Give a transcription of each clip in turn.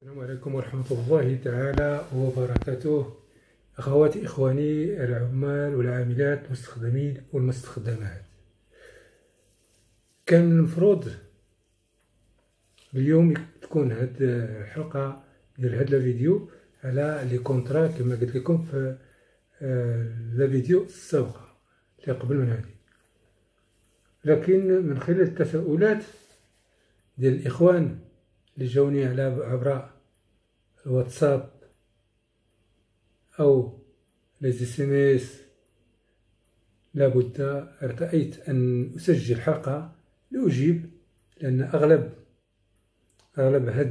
السلام عليكم ورحمة الله تعالى وبركاته. أخواتي إخواني العمال والعاملات المستخدمين والمستخدمات، كان المفروض اليوم تكون هاد الحلقة ديال هاد الفيديو على لي كونطرا كما قلت لكم في الفيديو السابقة اللي قبل من هذه، لكن من خلال التساؤلات ديال الإخوان اللي جاوني على عبر الواتساب أو لي SMS، لابد ارتأيت أن أسجل حلقة لأجيب، لأن أغلب هاد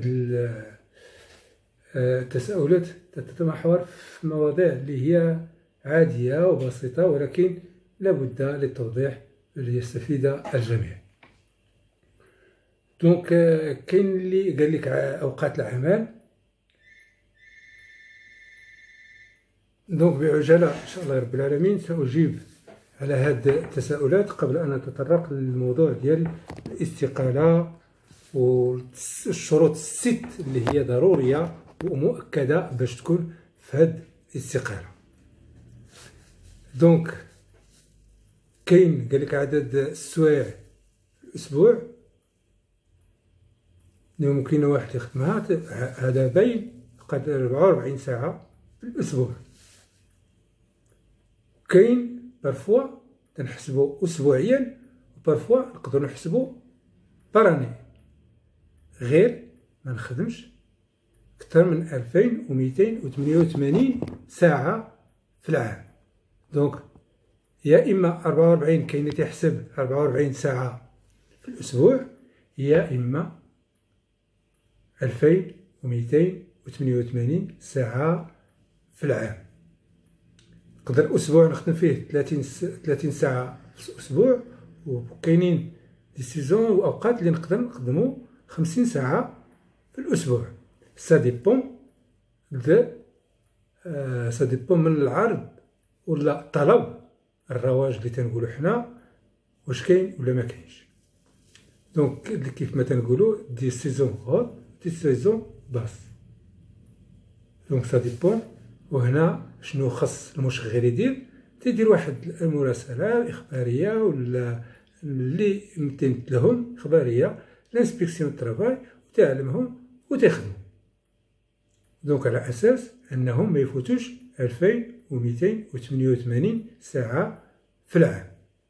التساؤلات تتمحور في مواضيع اللي هي عادية وبسيطة، ولكن لابد للتوضيح ليستفيد الجميع. دونك كاين اللي قال لك أوقات العمل، دونك بعجالة إن شاء الله رب العالمين سأجيب على هاد التساؤلات قبل أن نتطرق للموضوع ديال الاستقالة والشروط الست اللي هي ضرورية ومؤكدة باش تكون في هاد الاستقالة. دونك كاين قال لك عدد السوايع في الأسبوع اللي ممكن واحد يخدمها، هذا باين قد 44 ساعة في الأسبوع. كاين بارفوا تنحسبو أسبوعيا وبارفوا نقدرو نحسبو باراني، غير ما نخدمش أكثر من 2288 ساعة في العام. دونك يا إما 44 كاين اللي تيحسب 44 ساعة في الأسبوع، يا إما 2288 ساعة في العام. نقدر أسبوع نخدم فيه 30 ساعة في الأسبوع، وكاينين دي سيزون وأوقات اللي نقدر نخدمو 50 ساعة في الأسبوع. سا ديبون من العرض ولا الطلب، الرواج اللي تنقولو حنا واش كاين ولا ما كاينش. دونك كيف ما تنقولو دي سيزون هوت دي سيزون باس. دونك سا ديبون. وهنا شنو خص المشغل يدير؟ تيدير واحد المراسلة إخبارية ولا اللي متنت لهم إخبارية لانسبيكسيون ترافاي، وتعلمهم وتخدموا. دونك على أساس أنهم ما يفوتوش 2288 ساعة في العام.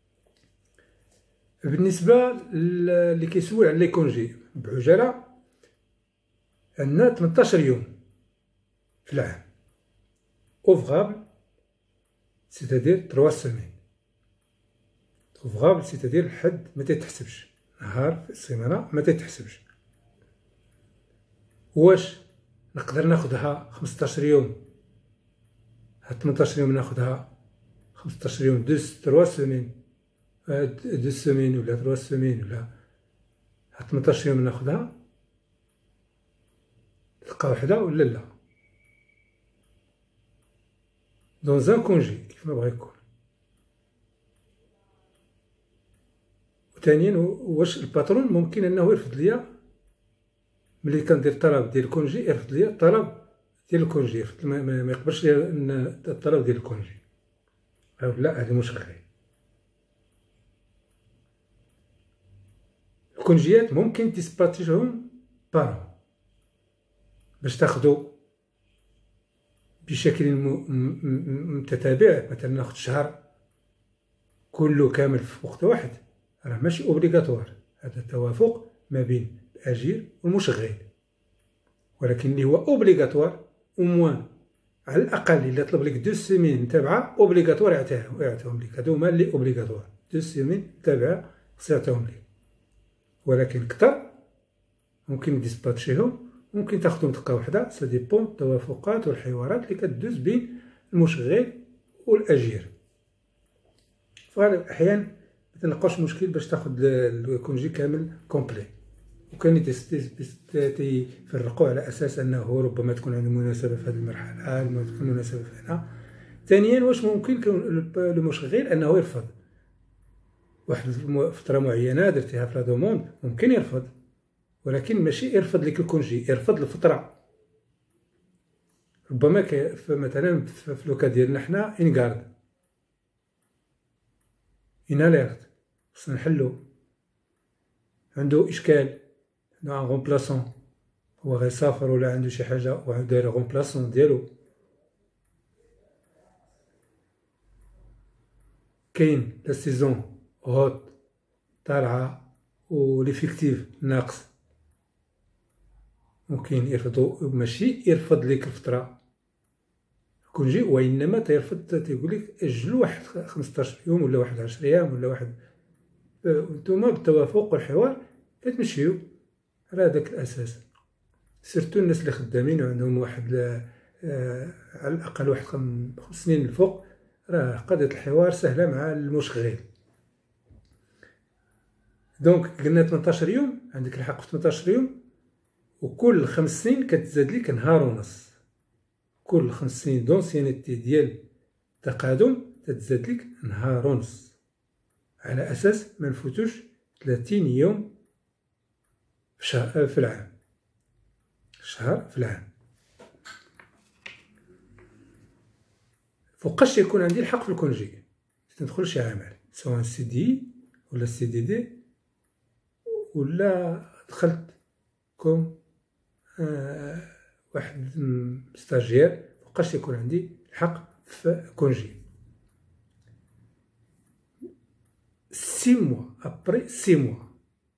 بالنسبة اللي كيسول على لي كونجي بعجالة، عندنا 18 يوم في العام اوفغابل، سيتادير 3 سيمين. اوفغابل سيتادير الحد ما تتحسبش، نهار في السيمانة ما تتحسبش. واش نقدر ناخدها 15 يوم؟ هاد 18 يوم ناخدها 15 يوم 3 سيمين، 2 سيمين ولا 3 سيمين، ولا هاد 18 يوم ناخدها تلقى وحدة ولا لا؟ دون زان كونجي كيف ما بغا يكون. وثانيا واش الباترون ممكن انه يرفض ليا ملي كندير طلب ديال الكونجي، يرفض ليا الطلب ديال الكونجي، ما يقبلش ليا الطلب ديال الكونجي او لا؟ هذا مشغل. الكونجيات ممكن تسباتيهم بارون باش تاخدو بشكل متتابع، مثلا ناخد شهر كله كامل في وقت واحد، راه ماشي اوبليغاتوار. هذا التوافق ما بين الأجير والمشغل، ولكن اللي هو اوبليغاتوار وموان على الأقل إلا طلب لك 2 سيمين متابعة اوبليغاتوار يعطيهم لك. هادو هما اللي اوبليغاتوار، 2 سيمين متابعة خص يعطيهم لك. ولكن كتر ممكن ديسباتشيهم، ممكن تاخدهم دقة وحدة. سا ديبون التوافقات والحوارات اللي كدوز بين المشغل والأجير. فأحيانا متنلقاوش مشكل باش تاخد الكونجي كامل كومبلي، وكان تيفرقوا على أساس أنه ربما تكون عنده مناسبة في هذه المرحلة، ربما تكون مناسبة في هنا. ثانيا واش ممكن المشغل أنه يرفض واحد فترة معينة درتيها في لا دوموند، ممكن يرفض، ولكن ماشي يرفض لك الكونجي، يرفض الفترة ربما مثلا في لوكا ديالنا حنا انكارد اناليرت خصنا نحلو، عنده اشكال، عنده ان رومبلاسون، هو غيسافر ولا عنده شي حاجه وداير رومبلاسون ديالو. كاين لا سيزون هوت طالعه وليفيكتيف ناقص، ممكن يرفضوا، ماشي يرفض ليك الفتره كونجي، وانما تيرفض تيقول لك اجلوا واحد 15 يوم ولا واحد 10 ايام ولا واحد. نتوما بالتوافق والحوار كتمشيو على هذاك الاساس. سيرتو الناس اللي خدامين وعندهم واحد على الاقل واحد 5 سنين الفوق، راه قضيه الحوار سهله مع المشغل. دونك قلنا 18 يوم، عندك الحق في 18 يوم، وكل 5 سنين كتزاد لك نهار ونص. كل 5 سنين دونسيانيتي ديال التقادم تتزاد لك نهار ونص، على اساس ما نفوتوش 30 يوم في شهر في العام، شهر في العام. فوقاش يكون عندي الحق في الكونجي تندخل شي عمل، سواء سي دي ولا سي دي دي، ولا دخلت كوم واحد ستاجير، فوقاش يكون عندي الحق في كونجي 6 موا ابري 6 موا.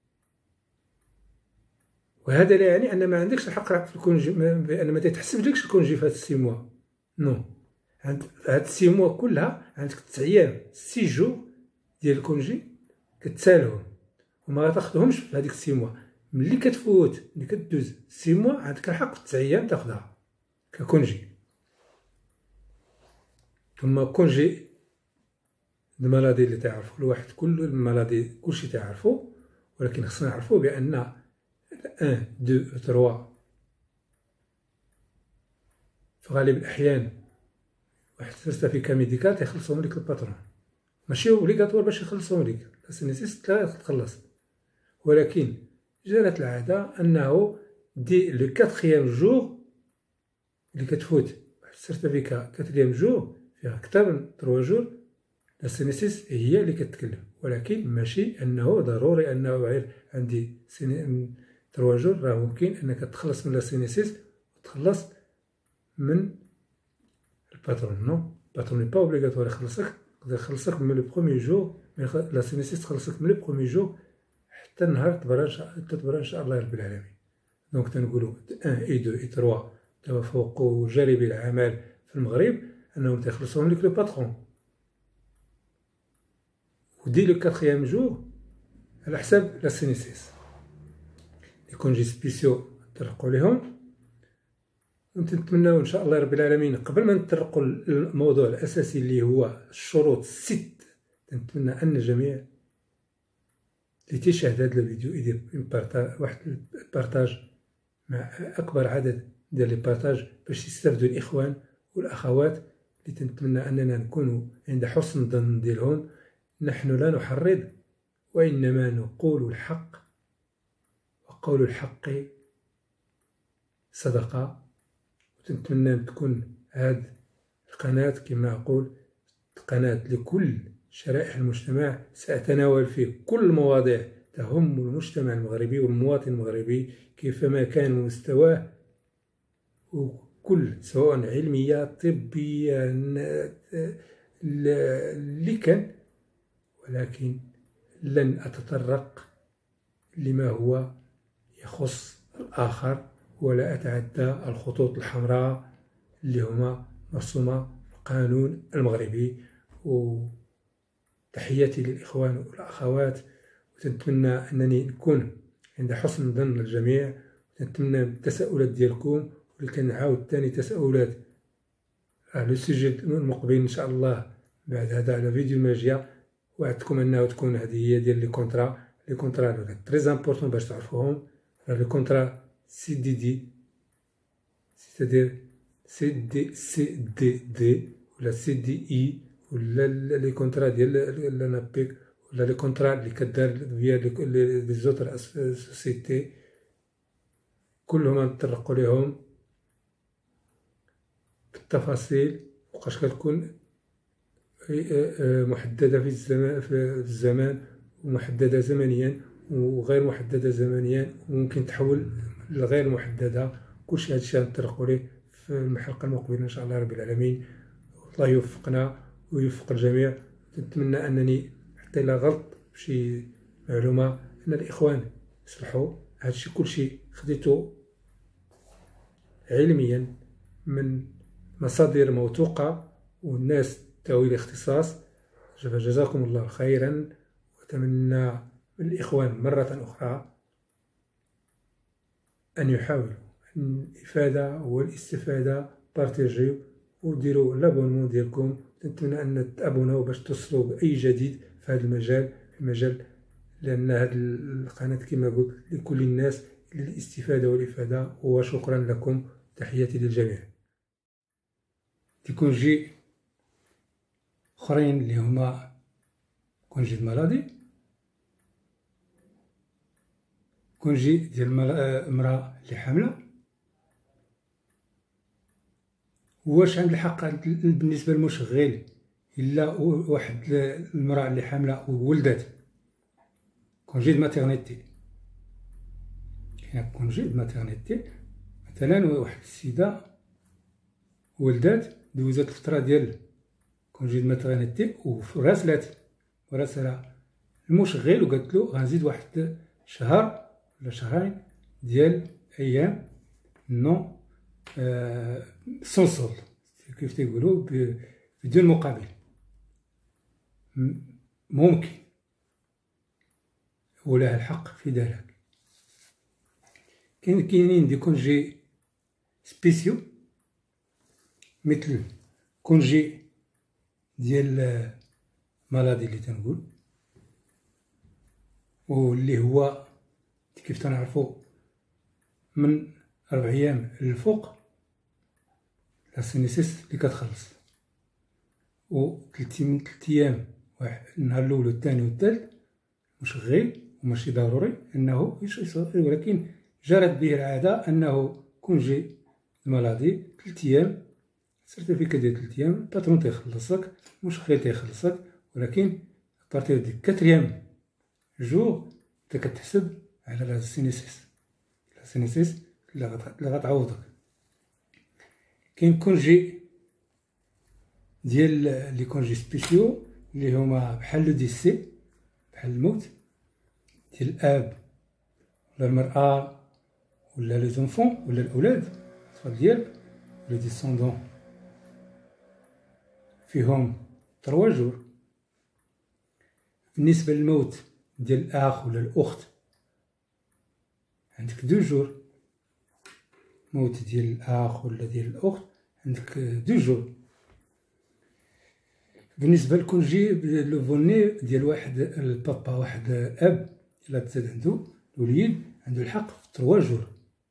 وهذا لا يعني ان ما عندكش الحق في الكونجي، بان ما تتحسبلكش الكونجي في هاد 6 موا. نو، عند هاد 6 موا كلها عندك 9 ايام 6 جور ديال الكونجي كتسالهم، وما غتاخدهمش في هذيك 6 موا. ملي كتفوت، ملي كدوز 6 موا، عندك الحق في 9 ايام تاخدها ككونجي. ثم كونجي المالادي اللي تعرفوا الواحد، كل المالادي كلشي تعرفوا، ولكن خصنا نعرفوا بان 1 2 3 في غالب الاحيان واحد سيرتيفيكا ميديكال تيخلصهم لك الباترون، ماشي اوبليغاتوار باش يخلصهم لك، السينيسيست لا تخلص، ولكن جرت العاده انه دي لو 4 جور اللي كتفوت واحد السيرتيفيكا 4 جور فيها اكثر من 3 جور، السينيسيست هي اللي كتكلم. ولكن ماشي انه ضروري انه غير عندي 3 جور، راه ممكن انك تخلص من السينيسيست وتخلص من الباترون. نو، الباترون ني با اوبليغاتوار يخلصك، يقدر يخلصك من لو بروميي جور، لا سينيسيست تخلصك من لو بروميي جور حتى النهار تبرا ان شاء الله رب العالمين. دونك تنقولوا 1 اي 2 اي 3 توافقوا جانبي العمل في المغرب انهم تيخلصوهم لك لو باترون، ودي لو 4 جور على حساب لا سينيسيس. لي كونجي سبيسيو نطرقوا ليهم، ونتمناو ان شاء الله رب العالمين قبل ما نطرقوا الموضوع الاساسي اللي هو الشروط 6، نتمنى ان الجميع اللي تيشاهد هذا الفيديو يدير واحد البارطاج مع اكبر عدد ديال لي بارطاج باش يستافدوا الاخوان والاخوات اللي تنتمنى اننا نكونوا عند حسن الظن ديالهم. نحن لا نحرض، وانما نقول الحق، وقول الحق صدقه. وتنتمنى ان تكون هذه القناه كما اقول قناه لكل شرائح المجتمع، سأتناول فيه كل المواضيع تهم المجتمع المغربي والمواطن المغربي كيفما كان مستواه، وكل سواء علمية طبية اللي كان، ولكن لن أتطرق لما هو يخص الآخر، ولا أتعدى الخطوط الحمراء اللي هما مرسومة في القانون المغربي. وتحياتي للإخوان والأخوات، وتنتمنى أنني نكون عند حسن ظن الجميع، وتنتمنى التساؤلات ديالكم، ولكن نعاود تاني تساؤلات لو سوجي المقبل إن شاء الله بعد هذا على فيديو الماجية. وعدتكم أنه تكون هذه هي ديال لي كونطرا تري امبورطون باش تعرفوهم. لي كونطرا سي دي دي، سيتادير سي دي دي ولا سي دي اي، ولا لي كونطرا ديال لانابيك، ولا لي كونطرا اللي كدار فيا لي زوتر سوسيتي، كلهم نطرقوا ليهم التفاصيل وقاش كتكون محددة في الزمان ومحددة زمنيا وغير محددة زمنيا وممكن تحول لغير محددة. كلشي هادشي غنطرقو ليه في الحلقة المقبلة إن شاء الله رب العالمين. الله يوفقنا ويوفق الجميع. نتمنى أنني حتى إلا غلط بشي معلومة أن الإخوان يصلحوا. هادشي كلشي خديتو علميا من مصادر موثوقة والناس ذوي الاختصاص. فجزاكم الله خيرا، وأتمنى من الإخوان مرة أخرى أن يحاولوا الإفادة والاستفادة. بارتاجيو وديروا لابونمون ديالكم. نتمنى أن تابوناو باش توصلوا بأي جديد في هذا المجال، لأن هذه القناة كما قلت لكل الناس للاستفادة والإفادة. وشكرا لكم، تحياتي للجميع. كونجي اخرين اللي هما كونجي المرضي، كونجي ديال المرأة اللي حاملة. واش عند الحق بالنسبة للمشغل إلا واحد المرأة اللي حاملة وولدات؟ كونجي د ماتيرنيتي. كاين كونجي د ماتيرنيتي، مثلا واحد السيدة ولدات دوزات الفترة ديال كونجي د ماتيرنيتي وراسلها المشغل وقالت له غنزيد واحد شهر ولا شهرين ديال أيام نو سون سولد، كيف تيقولوا بدون مقابل. ممكن ولها الحق في ذلك. كاينين دي كونجي سبيسيو مثل كونجي ديال مالادي اللي تنقول، واللي هو كيف تنعرفو من 4 أيام للفوق لا سينيسيس اللي كتخلص، و 3 أيام واحد النهار الأول والثاني والثالث مشغل وماشي ضروري أنه يصير، ولكن جرت به العادة أنه كونجي مالادي 3 أيام، سيرتيفيكا ديال 3 أيام، الباترون تيخلصك، المشغل تيخلصك، ولكن بارتير ديك 4 جور انت كتحسب على لا سينيسيس اللي غتعوضك. كاين كونجي ديال لي كونجي سبيسيو اللي هما بحال لو ديسي، بحال الموت ديال الاب ولا المرأة ولا لي زونفون ولا الاولاد الاطفال ديالك ولا ديسوندون، فيهم 3 جور. بالنسبة للموت ديال الأخ ولا الأخت عندك 2 جور. موت ديال الأخ ولا ديال الأخت عندك 2 جور. بالنسبة لكونجي لو فوني ديال واحد البابا، واحد الأب إلا تزاد عنده الوليد عنده الحق في 3 جور.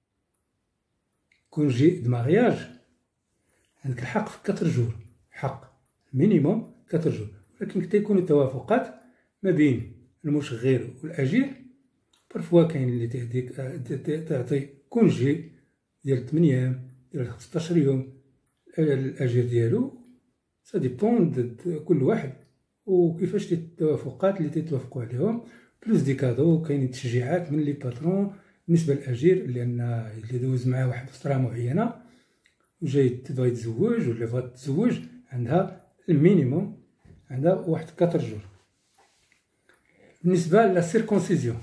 كونجي د مارياج عندك الحق في 4 جور، حق مينيموم 4 جور، ولكن تيكونوا توافقات ما بين المشغل والأجير. بارفوا كاين اللي تعطي كونجي ديال 8 أيام ديال 15 يوم الأجير ديالو، سا ديبون د كل واحد وكيفاش التوافقات اللي تيتوافقوا عليهم. بلوس دي كادو، كاين تشجيعات من لي باترون بالنسبة للأجير، لأن اللي دوز معاه واحد الفترة معينة وجاي تبغي يتزوج ولا بغات تتزوج عندها المينيموم، عندها واحد 4 جور. بالنسبة للسيركونسيزيون،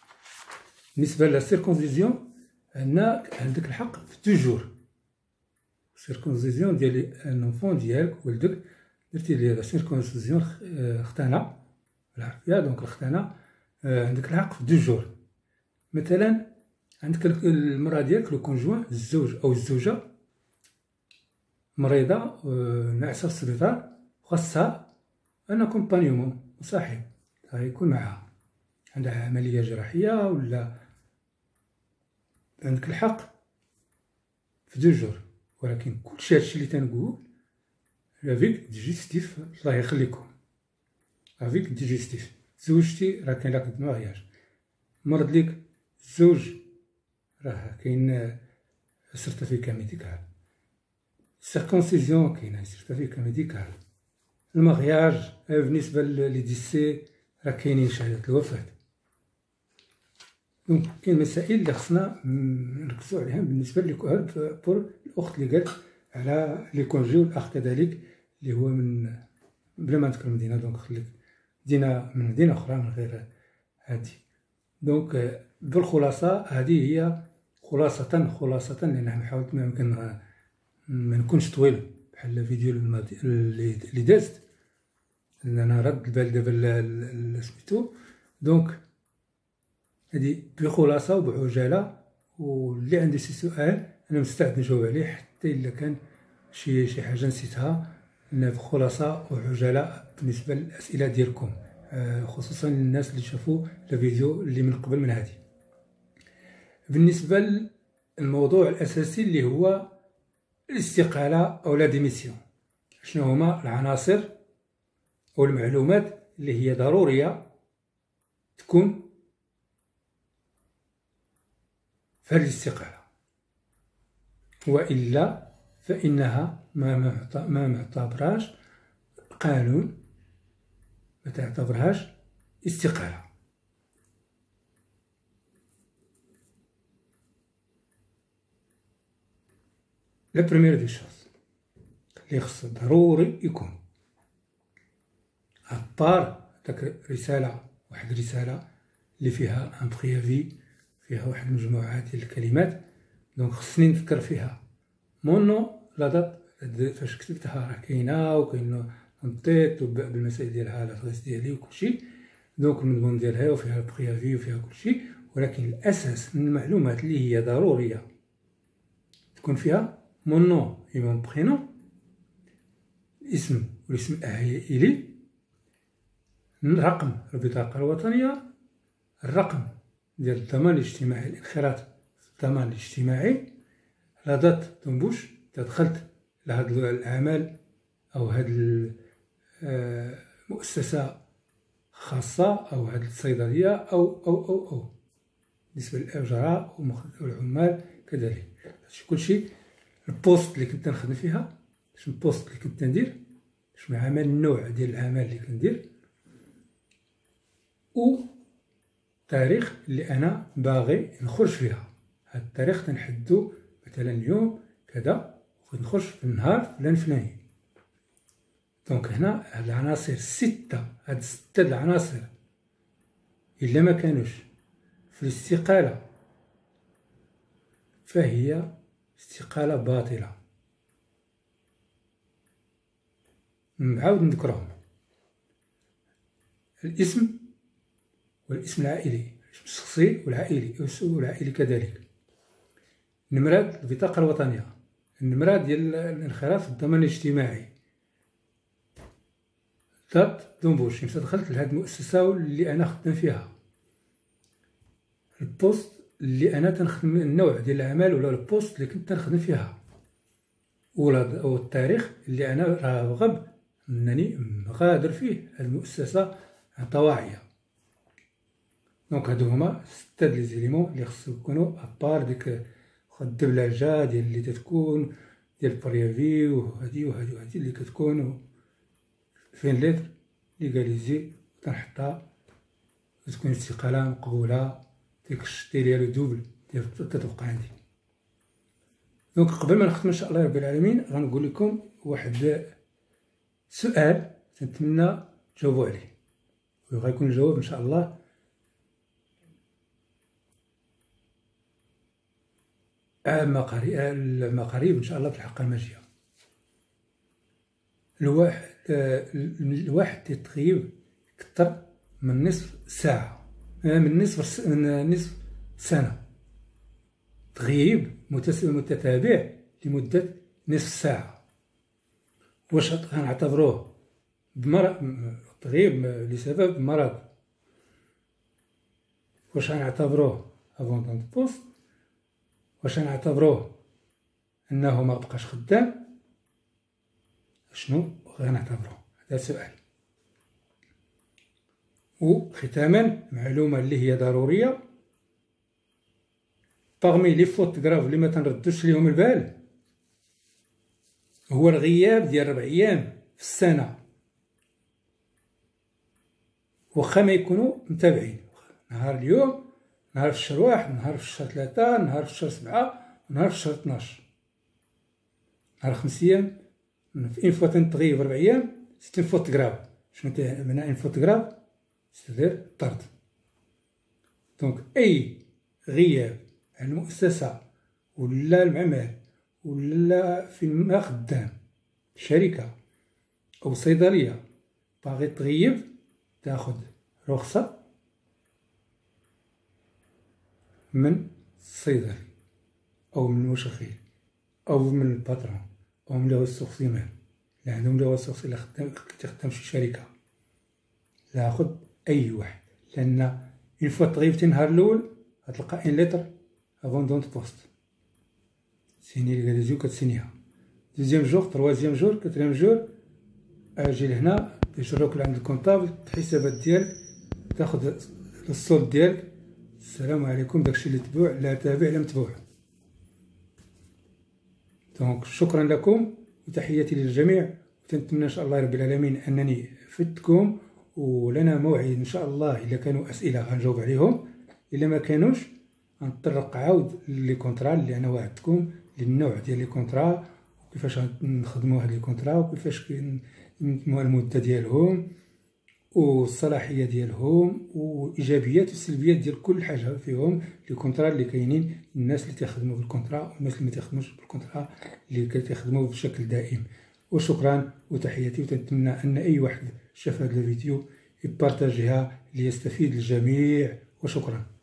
عندك الحق في 2 جور. سيركونسيزيون ديال الانفون ديالك ولدك، درتي ليه لا سيركونسيزيون ختانة بالعربية، دونك الختانة عندك الحق في 2 جور. مثلا عندك المرأة ديالك لو كونجوان، الزوج أو الزوجة مريضة ناعسة في السبيطار، خاصها ان اكومبانيومون مصاحب يكون معها، عندها عملية جراحية ولا، عندك الحق في 2 جور. ولكن كلشي هادشي اللي تنقول افيك ديجيستيف، الله يخليكم، افيك ديجيستيف. تزوجتي راه كاين لاك دو مارياج، مرض ليك الزوج راه كاين سيرتيفيكا ميديكال، السيركونسيزيون كاينه سيرتيفيكا ميديكال. المغياج بالنسبه لي ديسي راه كاينين شهادات الوفاه. دونك كاين مسائل اللي خصنا نركزوا عليها بالنسبه بور الاخت اللي قالت على لي كونجي، والاخ كذلك اللي هو من بلا ما نذكر مدينه. دونك خليك مدينه من مدينه اخرى من غير هذه. دونك بالخلاصه هذه هي خلاصه لان نحاول ما يمكن ما نكونش طويل بحال الفيديو اللي دازت، لان انا رد البال دابا سميتو. دونك هذه بخلاصه وبعجاله، واللي عنده شي سؤال انا مستعد نجاوب عليه، حتى الا كان شي حاجه نسيتها. لان بخلاصه وعجاله بالنسبه للاسئله ديالكم، خصوصا للناس اللي شافوا الفيديو اللي من قبل من هذه. بالنسبه للموضوع الاساسي اللي هو الاستقاله او لا ديميسيون، شنو هما العناصر او المعلومات اللي هي ضروريه تكون في هذه الاستقاله، والا فانها ما معتبرهاش قانون، ما تعتبرهاش استقاله. لا بريمير دي شوز اللي خص ضروري يكون ابار داك رساله، واحد الرساله اللي فيها ان بريافي، فيها واحد المجموعه ديال الكلمات. دونك خصني نذكر فيها مون نو، لا دات فاش كتبتها راه كاينه، وكاين نطيط بالمسائل ديالها لادريس ديالي وكلشي. دونك المضمون ديالها وفيها البريافي وفيها كلشي، ولكن الاساس من المعلومات اللي هي ضروريه تكون فيها مون نو اي مون برينون، الاسم والاسم العائلي، رقم البطاقه الوطنيه، الرقم ديال الضمان الاجتماعي، الانخراط في الضمان الاجتماعي، لا دات دومبوش دخلت لهاد العمل او هاد المؤسسه خاصه او هاد الصيدليه او بالنسبه للاجراء والعمال كذلك. هادشي كلشي البوست اللي كنت نخدم فيها، شنو البوست اللي كنت ندير، شنو العمل، النوع ديال العمل اللي كندير، و التاريخ اللي انا باغي نخرج فيها. هاد التاريخ تنحدو مثلا اليوم كذا ونخرج في النهار فلان فلاني. دونك هنا هاد العناصر الستة، هاد الستة العناصر إلا ما كانوش في الاستقالة فهي استقالة باطلة. نعاود نذكرهم: الاسم والاسم العائلي، الاسم الشخصي والعائلي كذلك، نمرة البطاقة الوطنية، النمرة ديال الانخراط في الضمان الاجتماعي، دات دومبوش متى دخلت لهاد المؤسسة اللي أنا خدام فيها، البوست اللي أنا تنخدم، النوع ديال العمل ولا البوست اللي كنت تنخدم فيها، أو التاريخ اللي أنا راغب أنني غادر فيه هاد المؤسسة عن طواعية. دونك هادو هما ستة ديال ليزيليمون اللي خصو يكونو أبار ديك الدبلجة ديال اللي تتكون ديال البريافي وهادي اللي كتكون فين لتر ليغاليزي تنحطها وتكون استقالة مقبولة، ديك الشتي ديالو دوبل ديال تتبقى عندي. دونك قبل ما نختم ان شاء الله رب العالمين غنقول لكم واحد سؤال تنتمنى تجاوبوا عليه، وغيكون الجواب ان شاء الله ما قريب ان شاء الله في الحلقه الماجيه. الواحد تيتغيب كثر من نصف ساعه، من نصف سنه، تغيب متتابع لمده نصف ساعه. واش غنعتبروه تغيب لسبب مرض؟ واش غنعتبروه افوندون بوست؟ واش غنعتبروه انه ما بقاش خدام؟ شنو غنعتبروه؟ هذا سؤال. وختاما معلومه اللي هي ضروريه، باغمي لي فوت غراف اللي ما تنردوش ليهم البال هو الغياب ديال 4 أيام في السنة، واخا ما يكونوا متابعين، نهار اليوم، نهار في الشهر 1، نهار في الشهر 3، نهار في الشهر 7، نهار في الشهر 12، نهار 5 أيام. اون فوا تنتغيب 4 أيام سيت اون فوت كراف. شنو معنى اون فوت كراف؟ سيتادير طرد. دونك اي غياب عن المؤسسة ولا المعمل ولا فين ما خدام، شركة أو صيدلية، باغي تغيب تاخد رخصة من الصيدلي أو من المشغل أو من الباترون أو من لي ريسورس هيومان اللي عندهم لي ريسورس. إلا تخدم في شي شركة لا خد أي واحد، لأن اون فوا تغيبتي النهار الأول غتلقى ان لتر افون دون بوست سيني لي غادي كتسينيها. دوزيام جور، تروازيام جور، كاتريام جور، اجي لهنا يجروك لعند الكونطابل الحسابات ديالك، تاخد الصولد ديالك، السلام عليكم، داكشي اللي تبوع لا تابع لا متبوع. دونك شكرا لكم وتحياتي للجميع، وتنتمنى ان شاء الله رب العالمين انني فدتكم، ولنا موعد ان شاء الله الا كانوا اسئله غنجاوب عليهم، الا ما كانوش غنطرق عاود لي كونطرا اللي انا وعدتكم، للنوع ديال لي كونطرا وكيفاش نخدموا هاد لي كونطرا وكيفاش نتموا المده ديالهم والصلاحيه ديالهم وايجابيات والسلبيات ديال كل حاجه فيهم لي كونطرا اللي كاينين، الناس اللي تيخدموا بالكونطرا والناس اللي ما تيخدموش بالكونطرا اللي كيخدموا بشكل دائم. وشكرا وتحياتي، وتنتمنى ان اي واحد شاف هذا الفيديو يبارطاجيها ليستفيد الجميع، وشكرا.